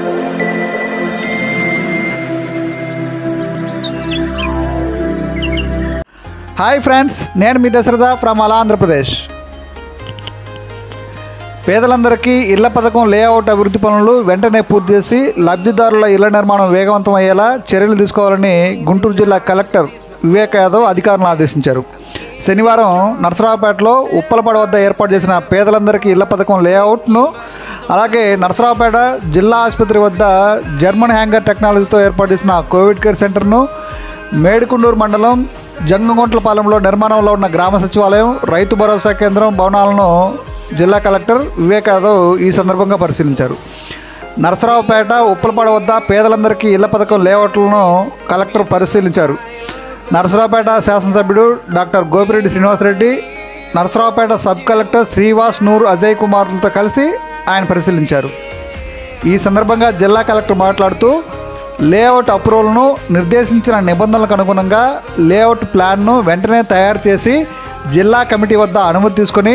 Hi friends, నేను మీ Dasharatha from అలా ఆంధ్రప్రదేశ్. పేదలందరికీ ఇళ్ల పథకం లేఅవుట్ అభివృద్ధి పనులు వెంటనే పూర్తి చేసి లబ్ధిదారుల ఇళ్ల నిర్మాణం వేగవంతం అయ్యేలా చర్యలు తీసుకోవాలని గుంటూరు జిల్లా కలెక్టర్ వివేక్ యాదవ్ అధికారులను ఆదేశించారు. శనివారం నరసరావుపేటలో ఉప్పలపాడు వద్ద ఏర్పాటు చేసిన పేదలందరికీ ఇళ్ల పథకం లేఅవుట్ను, అలాగే నరసరావుపేట జిల్లా ఆసుపత్రి వద్ద జర్మన్ హ్యాంగర్ టెక్నాలజీతో ఏర్పాటు చేసిన కోవిడ్ కేర్ సెంటర్ను, మేడికొండూరు మండలం జంగంగుంట్లపాలెంలో నిర్మాణంలో ఉన్న గ్రామ సచివాలయం, రైతు భరోసా కేంద్రం భవనాలను జిల్లా కలెక్టర్ వివేక్ యాదవ్ ఈ సందర్భంగా పరిశీలించారు. నరసరావుపేట ఉప్పలపాడు వద్ద పేదలందరికీ ఇళ్ల పథకం లేఅవుట్లను కలెక్టర్ పరిశీలించారు. నరసరావుపేట శాసనసభ్యుడు doctor Gopireddy Srinivasareddy, Narasaraopet sub collector Srivas Noor Ajay కుమార్లతో కలిసి ఆయన పరిశీలించారు. ఈ సందర్భంగా జిల్లా కలెక్టర్ మాట్లాడుతూ లేఅవుట్ అప్రూవల్ను నిర్దేశించిన నిబంధనలకు అనుగుణంగా లేఅవుట్ ప్లాన్ను వెంటనే తయారు చేసి జిల్లా కమిటీ వద్ద అనుమతి తీసుకొని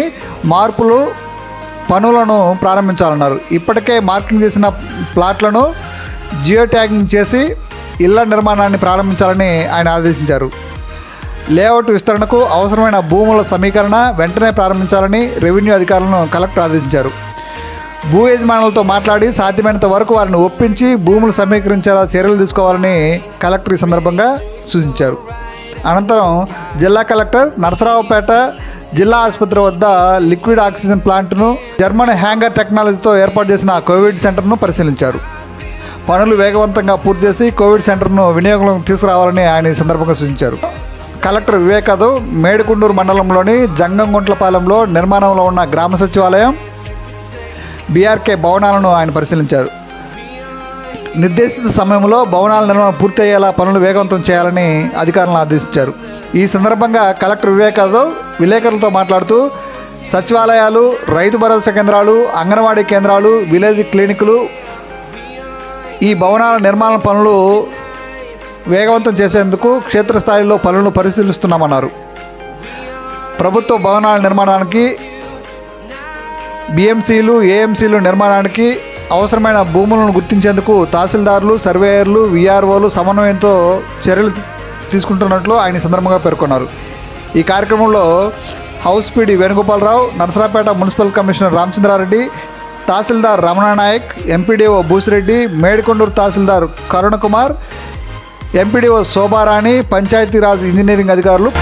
పనులను ప్రారంభించాలన్నారు. ఇప్పటికే మార్కింగ్ చేసిన ప్లాట్లను జియో ట్యాగింగ్ చేసి ఇళ్ల నిర్మాణాన్ని ప్రారంభించాలని ఆయన ఆదేశించారు. లేఅవుట్ విస్తరణకు అవసరమైన భూముల సమీకరణ వెంటనే ప్రారంభించాలని రెవెన్యూ అధికారులను కలెక్టర్ ఆదేశించారు. భూ యజమానులతో మాట్లాడి సాధ్యమైనంత వరకు వారిని ఒప్పించి భూములు సమీకరించేలా చర్యలు తీసుకోవాలని కలెక్టర్ ఈ సందర్భంగా సూచించారు. అనంతరం జిల్లా కలెక్టర్ నరసరావుపేట జిల్లా ఆసుపత్రి వద్ద లిక్విడ్ ఆక్సిజన్ ప్లాంట్ను, జర్మన్ హ్యాంగర్ టెక్నాలజీతో ఏర్పాటు చేసిన కోవిడ్ సెంటర్ను పరిశీలించారు. పనులు వేగవంతంగా పూర్తి చేసి కోవిడ్ సెంటర్ను వినియోగంలోకి తీసుకురావాలని ఆయన ఈ సందర్భంగా సూచించారు. కలెక్టర్ వివేక్ యాదవ్ మేడికొండూరు మండలంలోని జంగంగుంట్లపాలెంలో నిర్మాణంలో ఉన్న గ్రామ సచివాలయం, బీఆర్కే భవనాలను ఆయన పరిశీలించారు. నిర్దేశిత సమయంలో భవనాల నిర్మాణం పూర్తయ్యేలా పనులు వేగవంతం చేయాలని అధికారులను ఆదేశించారు. ఈ సందర్భంగా కలెక్టర్ వివేక్ యాదవ్ విలేకరులతో మాట్లాడుతూ సచివాలయాలు, రైతు భరోసా కేంద్రాలు, అంగన్వాడీ కేంద్రాలు, విలేజ్ క్లినిక్లు, ఈ భవనాల నిర్మాణ పనులు వేగవంతం చేసేందుకు క్షేత్రస్థాయిలో పనులను పరిశీలిస్తున్నామన్నారు. ప్రభుత్వ భవనాల నిర్మాణానికి, బిఎంసీలు, ఏఎంసీలు నిర్మాణానికి అవసరమైన భూములను గుర్తించేందుకు తహసీల్దార్లు, సర్వేయర్లు, విఆర్ఓలు సమన్వయంతో చర్యలు తీసుకుంటున్నట్లు ఆయన సందర్భంగా పేర్కొన్నారు. ఈ కార్యక్రమంలో house PD Venugopalarao, Narasaraopet municipal commissioner Ramachandrareddy, tahsildar Ramananaik, MPDO Busireddy, Medikonduru tahsildar Karunakumar, MPDO Shobharani, Panchayatiraj engineering అధికారులు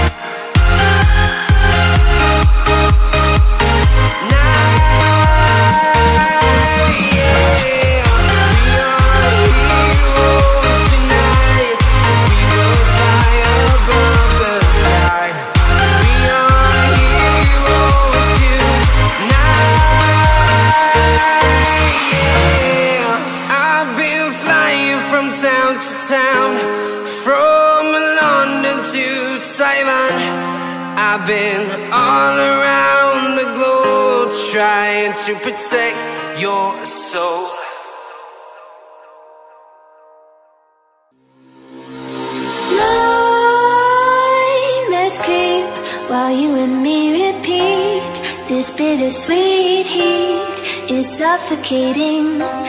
town to town, from London to Taiwan. I've been all around the globe trying to protect your soul. Nightmares creep while you and me repeat. This bittersweet heat is suffocating.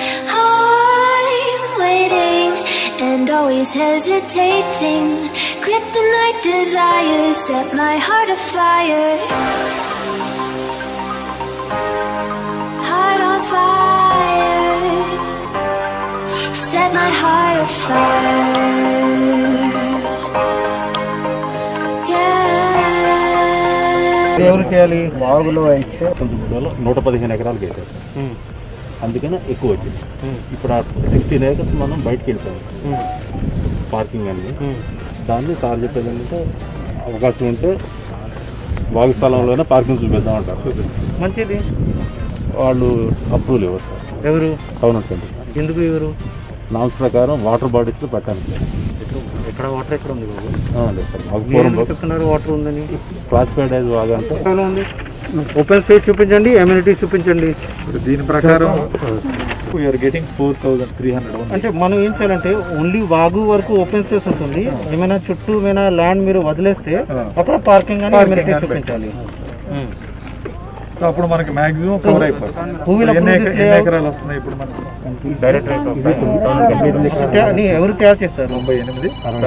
Waiting and always hesitating. Kryptonite desires set my heart afire. Heart on fire. Set my heart afire. Yeah. ఎవరు చేయాలి? వాగులో అయితే 115 ఎకరాలకి వేసారు, అందుకనే ఎక్కువ వచ్చింది. ఇప్పుడు ఆ 16 ఏకర్స్ మనం బయటకు వెళ్తాం పార్కింగ్ అని. దాన్ని సార్ చెప్పేది ఏంటంటే అవకాశం ఉంటే వాగు స్థలంలోనే పార్కింగ్ చూపిద్దాం అంటారు. మంచిది. వాళ్ళు అప్రూవల్ ఇవ్వరు సార్. ఎవరు? అవునండి. ఎందుకు ఇవ్వరు? నామ్స్ ప్రకారం వాటర్ బాడీస్లో పెట్టాలి. ఎక్కడ వాటర్ ఎక్కడ ఉంది బాబు? చెప్తున్నారు వాటర్ ఉందని. క్లాసిఫైడ్ యాజ్ వాగా అంటే ఉంది. ఓపెన్ స్పేస్ చూపించండి, అమ్యూనిటీస్ చూపించండి. దీని ప్రకారం వీఆర్ గెటింగ్ 4,300. అంటే మనం ఏం చేయాలంటే ఓన్లీ వాగు వరకు ఓపెన్ స్పేస్ ఉంటుంది. ఏమైనా చుట్టూ ఏమైనా ల్యాండ్ మీరు వదిలేస్తే అక్కడ పార్కింగ్ అని అమ్యూనిటీస్ చూపించాలి. సో అప్పుడు మనకి మాక్సిమం కవర్ అయిపోతుంది. ఎన్ని ఎకరాలు వస్తున్నాయి ఇప్పుడు మనకి? డైరెక్ట్ ఎవరు తయారు చేస్తారు? 98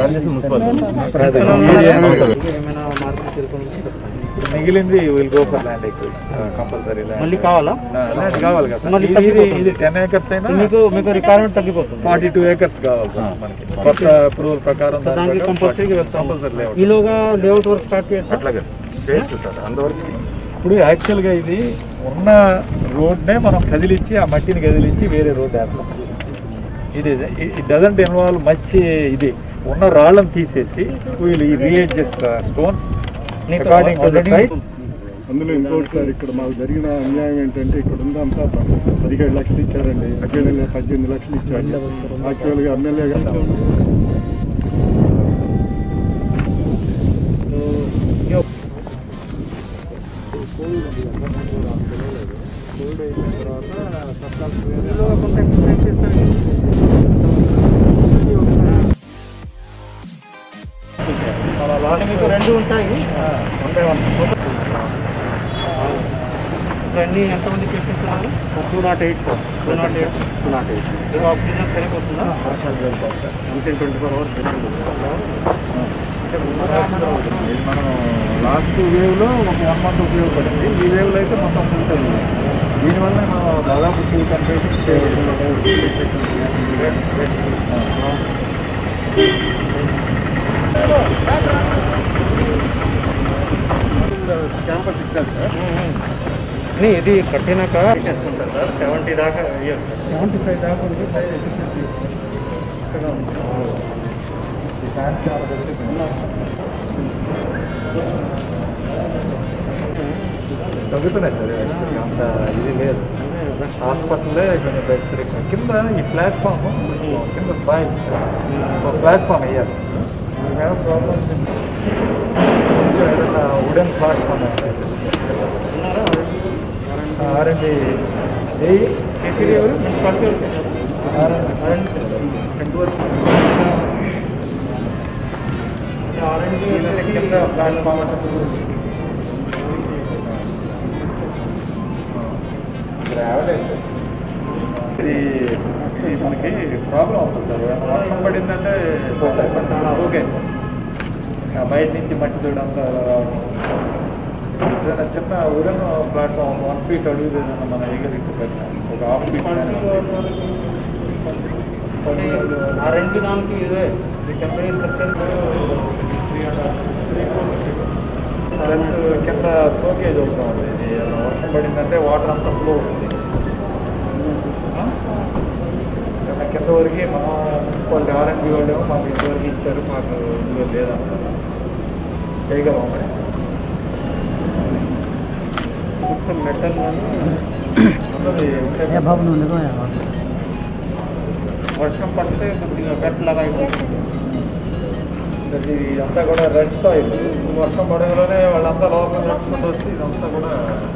మిగిలింది will go for land compulsory. మళ్ళీ కావాలా? ల్యాండ్ కావాలి కదా. మళ్ళీ ఇది 10 acres అయినా మీకు రిక్వైర్మెంట్ తగ్గిపోతుంది. 42 acres కావాలి సార్ మనకి కొత్త అప్రూవల్ ప్రకారం. దానికి కంపల్సరీ లేఅవుట్ ఈలోగా లేఅవుట్ వర్క్ స్టార్ట్ చేయాలి. అట్లాగే చేయొచ్చు సార్. అందువరకు ఇప్పుడు యాక్చువల్గా ఇది ఉన్న రోడ్నే మనం కదిలిచ్చి ఆ మట్టిని కదిలిచ్చి వేరే రోడ్ వేస్తాం. ఇది ఇట్ డజంట్ ఇన్వాల్వ్ మచ్. ఇది ఉన్న రాళ్ళను తీసేసి వీళ్ళు readjust stones according to the site. అందులో ఇంకోటి సార్, ఇక్కడ మాకు జరిగిన అన్యాయం ఏంటంటే ఇక్కడ ఉందంతా 17 లక్షలు ఇచ్చారండి, 18 లక్షలు ఇచ్చారు. యాక్చువల్గా ఎమ్మెల్యే గారు మీకు 2 ఉంటాయి. అన్నీ ఎంతమంది చేపిస్తున్నారు? 208 ఆక్సిజన్ సరిపోతుందా? 24 hours మనం లాస్ట్ వేవ్లో ఒక 1 month ఉపయోగపడింది. ఈ వేవ్లో అయితే మొత్తం ఫుల్ టైం. దీనివల్ల మనం దాదాపు 2 కంట్రీస్ క్యాంపస్ ఇచ్చారు సార్. ఇది కట్టినాక చేసుకుంటారు సార్. 70 దాకా ఇయ్యాలి సార్. 75 దాకా ఉంది. ఇక్కడ తగ్గుతున్నాయి సార్. అంత ఇది లేదు. హాస్పిటల్లే కొంచెం బెస్ట్. కింద ఈ ప్లాట్ఫామ్ కింద సాయిల్ ప్లాట్ఫామ్ వేయాలి. ప్రాబ్లమ్స్ ఏదైనా వుడెన్ ప్లాట్ఫామ్ ఆర్ఎండి కింద ప్లాట్ఫామ్ ఇది మనకి ప్రాబ్లం వస్తుంది సార్. వర్షం పడిందంటే ఓకే, బయట నుంచి మట్టి చూడంతా రావడం. ఏదైనా చిన్న ఊరన్ ప్లాట్ఫామ్ 1 feet అడుగు ఏదైనా మన ఎగరికి పెట్టినా ఒక 1/2 feet రెండు దానికి ఇదే టెంపరీ స్ట్రక్చర్ ప్లస్ కింద సోకేజ్ అవుతా ఉంది. ఇది వర్షం పడిందంటే వాటర్ అంతా ఫ్లో అవుతుంది. కింద వరకు మన మున్సిపాలిటీ ఆర్ఎండ్బి వాళ్ళు మాకు ఇంతవరకు ఇచ్చారు, మాకు ఇందులో లేదంటారు. చేయగలం మెటల్ వర్షం పడితే కొద్దిగా గట్టిలాగా అయిపోతుంది. ఇది అంతా కూడా రెడ్ సాయిల్. వర్షం పడగలోనే వాళ్ళంతా లోపల నడుచుకుంటూ వచ్చి ఇదంతా కూడా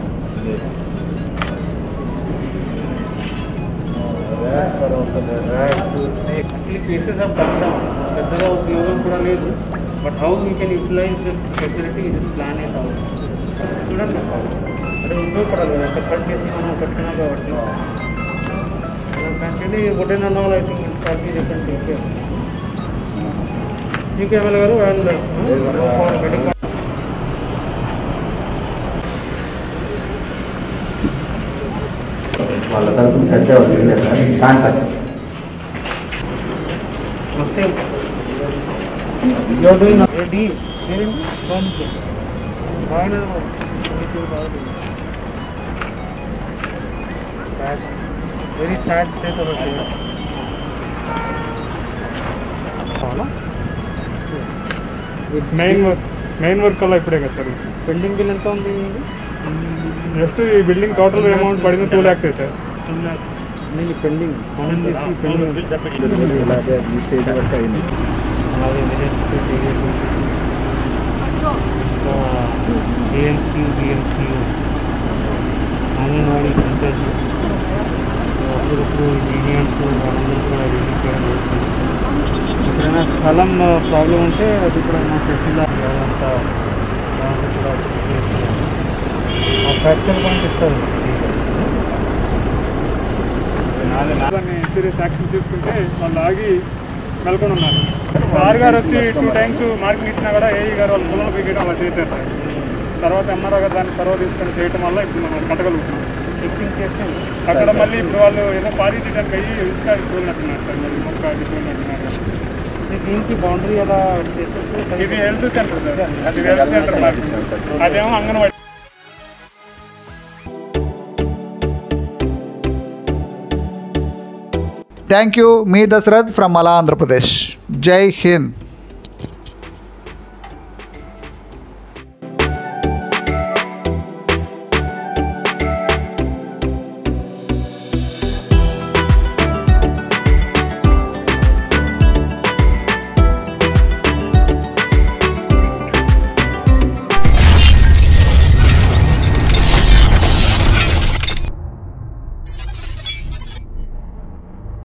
కేసెస్ ఆఫ్ కష్టం పెద్దగా ఉపయోగం కూడా లేదు. But how we can utilize this facility ఇది ప్లాన్ అయితే చూడండి. అంటే ఉపయోగపడాలి కదా, ఎంత కట్ చేసి మనం కట్టినాం కాబట్టి. Actually wooden and all I think start different teacher MLA గారు వాళ్ళు వాళ్ళ తరఫున చర్చ అవుతుంది sir. Ready very sad state main work అలా ఇప్పుడే కదా సార్. పెండింగ్ బిల్ ఎంత ఉంది? జస్ట్ ఈ బిల్డింగ్ టోటల్ అమౌంట్ పడింది 2 lakhs సార్. 2 lakhs పెండింగ్ అలాగే బిఎంసీ అంగన్వాడీ సెంటర్స్ అప్పుడప్పుడు యూనియన్స్ వాళ్ళందరూ కూడా విజిట్ చేయడం జరుగుతుంది. ఎక్కడైనా స్థలం ప్రాబ్లం ఉంటే అది కూడా మా తహసీల్దార్ అంతా కూడా ఫ్రాక్చర్ పాయింట్ ఇస్తారు. దాన్ని సీరియస్ యాక్షన్ తీసుకుంటే వాళ్ళు ఆగి నెలకొని ఉన్నారు. సార్ గారు వచ్చి 2 times మార్కింగ్ ఇచ్చినా కూడా ఏఈ గారు వాళ్ళు పొలంలో పీకేయడం అలా చేశారు సార్. తర్వాత ఎంఆర్ఓ గారు దాన్ని తర్వాత తీసుకొని చేయడం వల్ల ఇప్పుడు మనం కట్టగలుగుతున్నాం. చెక్కింగ్ చేస్తే అక్కడ మళ్ళీ ఇప్పుడు వాళ్ళు ఏదో పారీ చేయడానికి అయ్యి ఇసుక తోలినట్టున్నారు సార్, మళ్ళీ మొక్క అది తోలినట్టున్నారు. దీనికి బౌండరీ ఎలా చేసేస్తే ఇది హెల్త్ సెంటర్ సార్, అది హెల్త్ సెంటర్ మాకు, అదేమో అంగన్వాడీ. Thank you. మీ దశరథ్ ఫ్రమ్ అలా ఆంధ్రప్రదేశ్. జై హింద్.